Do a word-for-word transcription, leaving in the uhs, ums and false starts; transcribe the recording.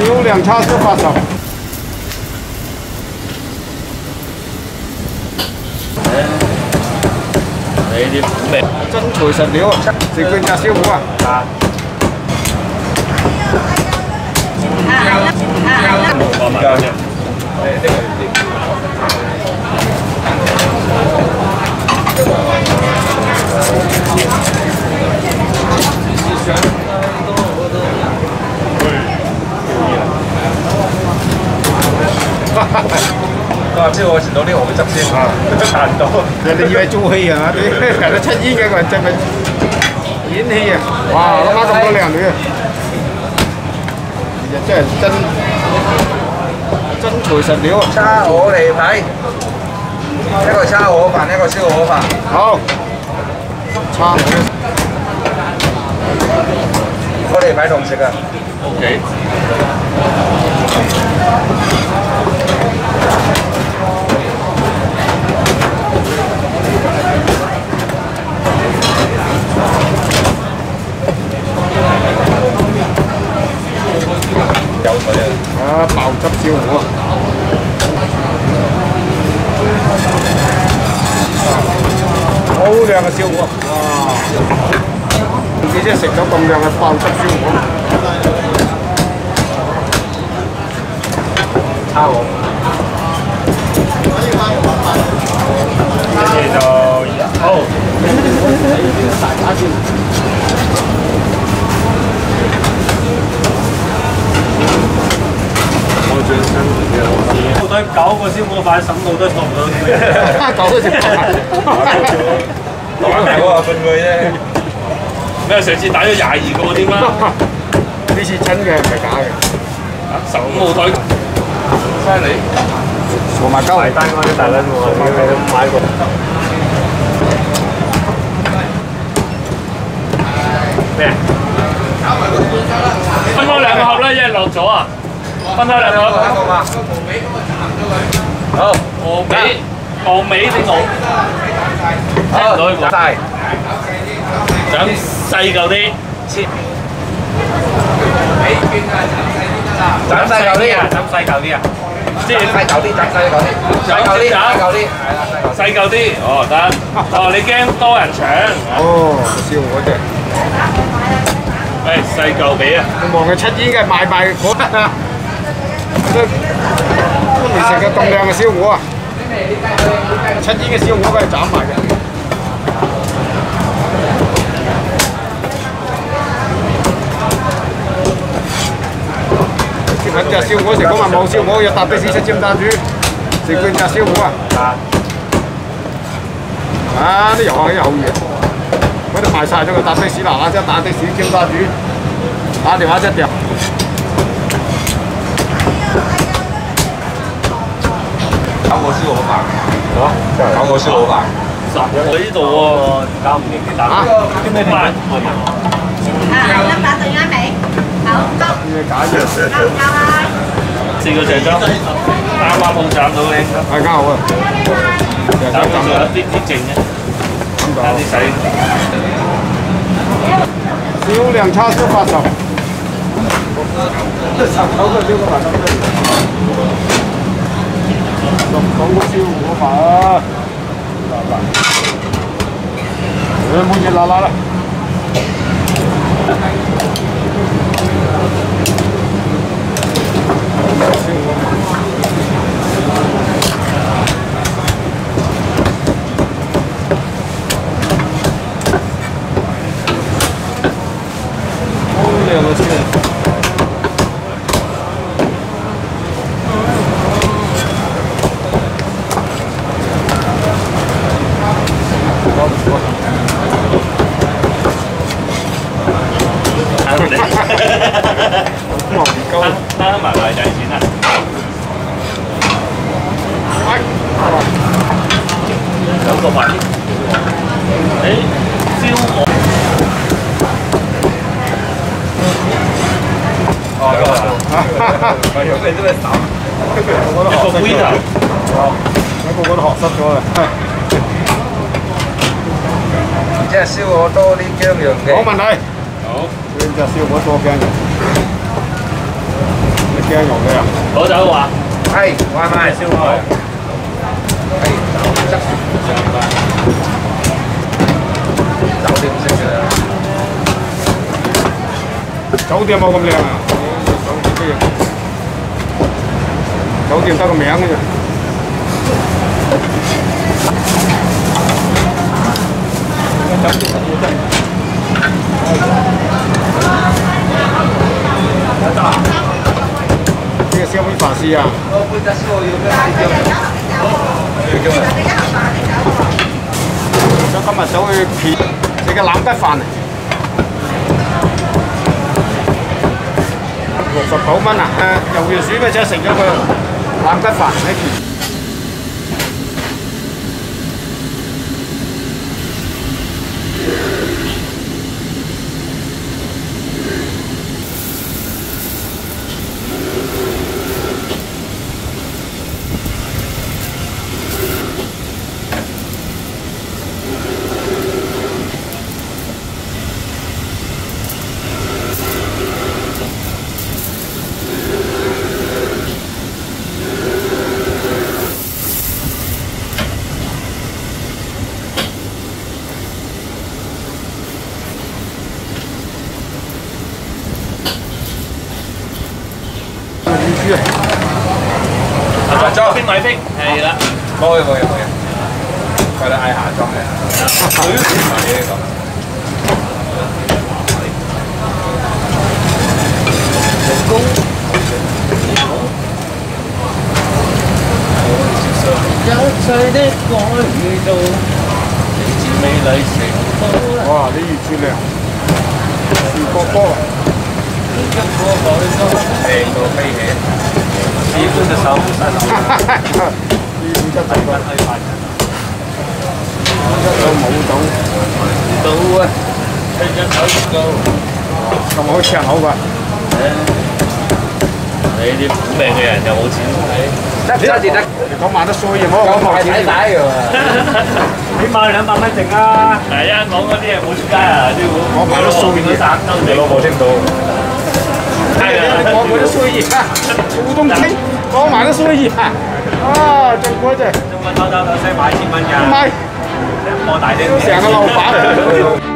燒涼叉燒八十。 你啲咩？ 真材實料啊！食罐炸燒糊啊！啊！ 冇買嘅。誒呢個佢話知我前度啲好執先啊，彈到。 人哋以為做戲啊！啲人哋出煙嘅個人真係演戲啊！哇！諗下咁多靚女啊！真係真真材實料啊！ 叉鵝脷排，一個叉鵝飯，一個燒鵝飯。 好，叉鵝。 鵝脷排同食啊 ？OK。有水啊！ 啊，爆汁燒糊啊！好靚嘅燒糊啊！哇！幾隻食到咁靚嘅爆汁燒糊？ 叉鵝。跟住就好。大打先。部隊九個燒鵝飯，省到都錯唔到啲咩？ 九個食飯， 講大嗰個信佢啫。 咩？上次打咗廿二個添啦。 呢次真嘅唔係假嘅。 啊，十五號隊，犀利！ 傻埋鳩。 埋單嗰啲大撚喎，你買過。咩？分開兩個盒啦，一係落咗啊！分開兩個盒。好，鵝尾，鵝尾定鵝？好，攞去講晒。斬細嚿啲，切。 斬細嚿啲啊！ 斬細嚿啲啊！即係細嚿啲，斬細嚿啲，細嚿啲，細嚿啲，係啦， 細嚿啲。哦，得。哦，你驚多人搶？ 哦，燒嗰隻。 誒，細嚿俾啊！ 我望佢出煙嘅賣賣嗰啊！都都未食過咁靚嘅燒糊啊！出煙嘅燒糊梗係斬埋嘅。揾隻燒糊食嗰晚冇燒糊，要搭的士出尖沙咀食罐隻燒糊啊！啊！啲油啊啲油嘢，嗰啲賣晒咗，佢搭的士嗱嗱聲打的士尖沙咀，打電話一掉。 九個燒鵝飯，嚇，九個燒鵝飯。 十個呢度喎，搞唔掂嘅打。叫咩飯？ 啊，一百對啱未？好，夠。 咩假嘅？ 夠唔夠啊？ 四個鄭州，啱啱好斬到你。 係啱好啊！ 斬到仲有啲啲剩嘅，有啲細。 燒涼叉燒八十，十九個燒個八十，十九個燒個八啊！誒，冇熱辣辣啦！ 啱埋埋計錢啊！九個八。誒，燒鵝。哦，咁啊！我以為你都係手。一個杯頭。 一個個都學濕咗啦。 即係燒鵝多啲薑樣嘅。 冇問題。 好。 呢隻燒鵝多薑嘅。 幾多肉嘅啊？ 攞走話係外賣燒開。 係執酒店式嘅。 酒店冇咁靚啊！酒店得個名嘅啫。呢個燒杯飯絲啊！想今日走去片食個冷得飯，六十九蚊啊！誒，油條薯咪就食咗個冷得飯呢件。 下裝邊位飛？係啦， 冇嘅冇嘅冇嘅，佢哋嗌下裝嘅。呢個。人工。一切的改造，嚟自美麗城都。 哇！啲魚翅靚，魚波波。 一個海江靚到飛起。師傅隻手唔使手， 師傅一陣個一手冇到， 到啊！一手到， 咁好赤口㗎。 你啲苦命嘅人又冇錢睇， 得得得， 你講賣得衰嘅，我講冇錢睇睇㗎喎。 起碼兩百蚊剩啊！ 係啊，講嗰啲嘢冇出街啊，啲我買得衰嘅， 散兜你老母聽到？ 係啊，你講佢都衰嘢，股東傾講埋都衰嘢啊！正嗰隻， 中國偷偷偷西買千蚊㗎， 唔係兩個大啲， 成個老闆。